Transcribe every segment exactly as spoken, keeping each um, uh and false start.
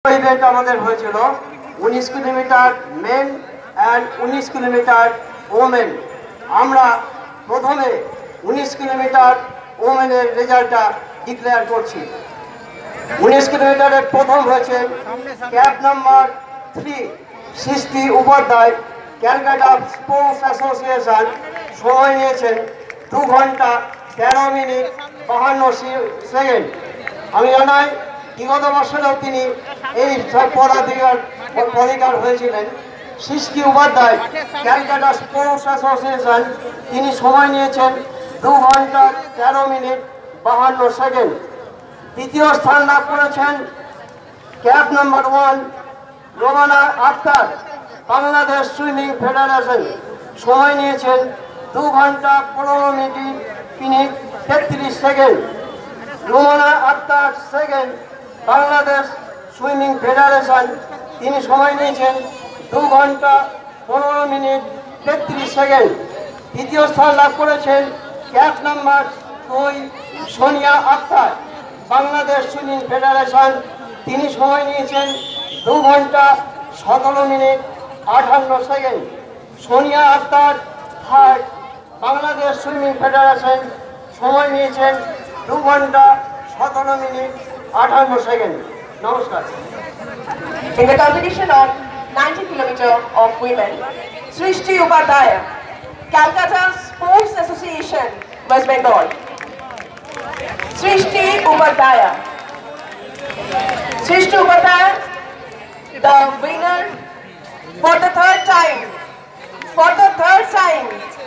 Event আমাদের হয়েছিল উনিশ কিলোমিটার মেন অ্যান্ড উনিশ কিলোমিটার ওমেন। আমরা প্রথমে উনিশ কিলোমিটার ওমেনের রেজাল্টটা ডিক্লেয়ার করছি। উনিশ কিলোমিটারের প্রথম হয়েছে ক্যাব নাম্বার থ্রি সৃষ্টি উপাধ্যায়, ক্যালকাটা স্পোর্টস অ্যাসোসিয়েশন। সময় নিয়েছেন দু ঘন্টা তেরো মিনিট বাহান্ন সেকেন্ড। আমি জানাই বিগত বছরেও তিনি এই পদাধিকার অধিকার হয়েছিলেন। সৃষ্টি উপাধ্যায়, ক্যালকাটা স্পোর্টস অ্যাসোসিয়েশন, তিনি সময় নিয়েছেন দু ঘন্টা তেরো মিনিট বাহান্ন সেকেন্ড। দ্বিতীয় স্থান লাভ করেছেন cap number one Romana Akter, Bangladesh swimming federation. সময় নিয়েছেন দু ঘন্টা পনেরো মিনিট মিনিট তেত্রিশ second. Romana Akter second, Bangladesh swimming federation, তিনি সময় নিয়েছেন দু ঘন্টা পনেরো মিনিট তেত্রিশ সেকেন্ড। তৃতীয় স্থান লাভ করেছেন ক্যাব নাম্বার দুই সোনিয়া আক্তার, বাংলাদেশ সুইমিং ফেডারেশন, তিনি সময় নিয়েছেন দু ঘন্টা সতেরো মিনিট আটান্ন second. Sonia Akter third, Bangladesh swimming federation, সময় নিয়েছেন দু ঘন্টা সতেরো মিনিট আটান্ন সেকেন্ড। নমস্কার। In the competition of ninety kilometer of women, Srishti Upadhyaya, Calcutta Sports Association, West Bengal. Srishti Upadhyaya. Srishti Upadhyaya, the winner for the third time. For the third time.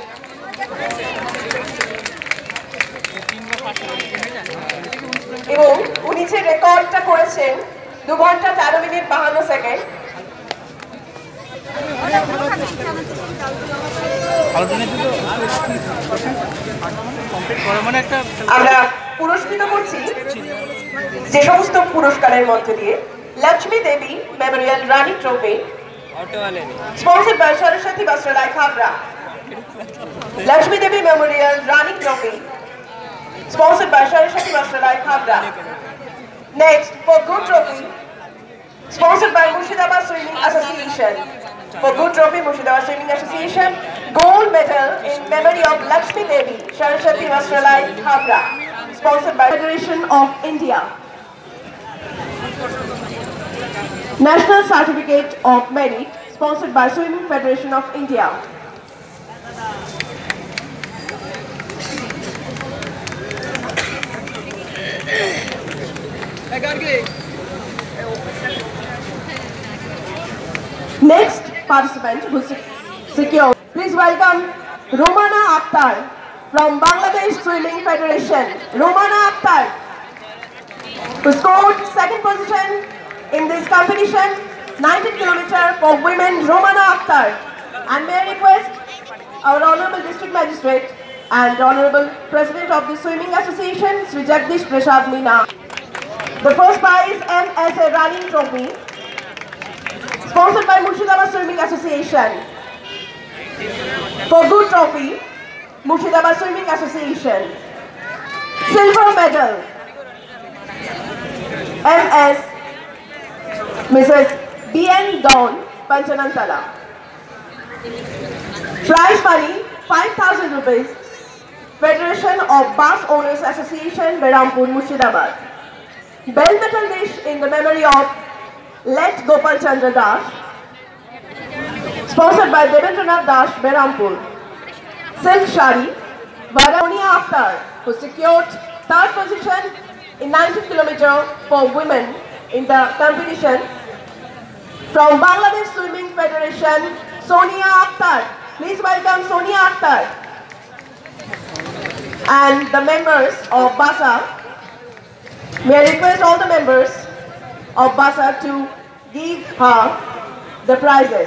এবং উনি যে রেকর্ডটা করেছেন দু ঘন্টা তেরো মিনিট বাহান্ন সেকেন্ড। আমরা পুরস্কৃত করছি যে সমস্ত পুরস্কারের মধ্যে দিয়ে Lakshmi Devi memorial Rani trophy, sponsored by Saraswati Bastralaya Khabra. Lakshmi Devi memorial Rani trophy, sponsored by Saraswati Vastralaya Khabra. Next, for Good Trophy, sponsored by Murshidabad Swimming Association. For Good Trophy, Murshidabad Swimming Association, gold medal in memory of Lakshmi Devi, Saraswati Vastralaya Khabra, sponsored by Federation of India. National Certificate of Merit, sponsored by Swimming Federation of India. Next participant who secured, please welcome Romana Akhtar from Bangladesh Swimming Federation. Romana Akhtar, who scored second position in this competition, ninety kilometer for women. Romana Akhtar, and may I request our Honorable District Magistrate and Honorable President of the Swimming Association, Sri Jagdish Prasad Meena. The first prize, M S A Running Trophy, sponsored by Murshidabad Swimming Association. For Good Trophy, Murshidabad Swimming Association. Silver medal, M S Missus B N Dawn, Panchanantala. Prize money, five thousand rupees, Federation of Bus Owners Association, Berampur, Murshidabad. Bell metal dish in the memory of Let Gopal Chandra Das, sponsored by Devendranath Das, Berampur. Silk Shari, Sonia Akhtar, who secured third position in ninety kilometer for women in the competition. From Bangladesh Swimming Federation, Sonia Akhtar. Please welcome Sonia Akhtar. And the members of BASA. May I request all the members of BASA to give her the prizes.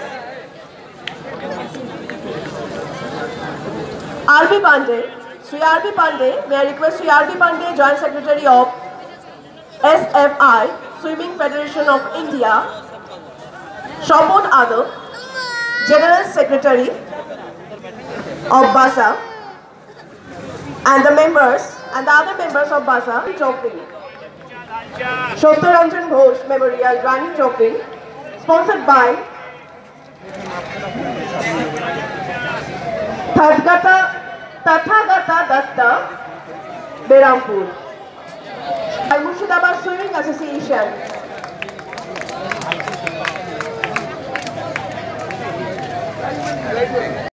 R B Pandey, Sri R B Pandey, may I request Sri R B Pandey, Joint Secretary of S F I, Swimming Federation of India. Shobon Adab, General Secretary of BASA, and the members and the other members of BASA trophy. Shatyaranjan Ghosh Memorial Running Trophy, sponsored by Tathagata Tathagata Datta, Berampur. By Murshidabad Swimming Association.